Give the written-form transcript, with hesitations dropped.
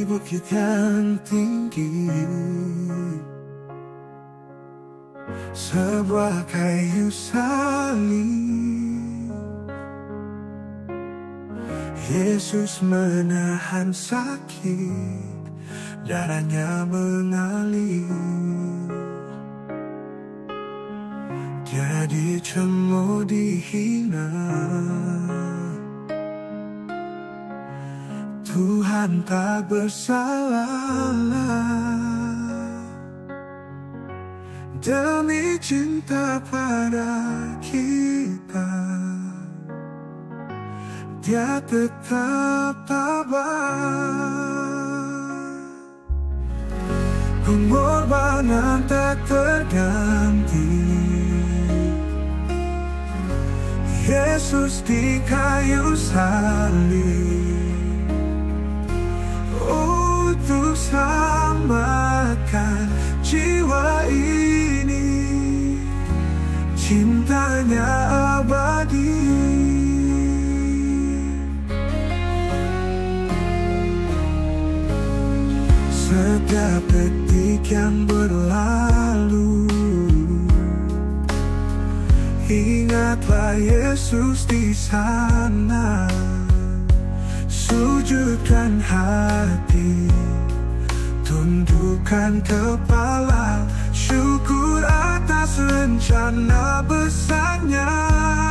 di bukit yang tinggi, sebuah kayu salib, Yesus menahan sakit, darahnya mengalir. Dia dicemooh, dihina, Tuhan tak bersalah. Demi cinta pada kita, Dia tetap tabah. Pengorbanan tak terganti, Yesus di kayu salib untuk selamatkan jiwa ini. Cintanya abadi. Setiap detik yang berlalu, ingatlah Yesus di sana. Sujudkan hati, tundukkan kepala, syukur atas rencana besarnya.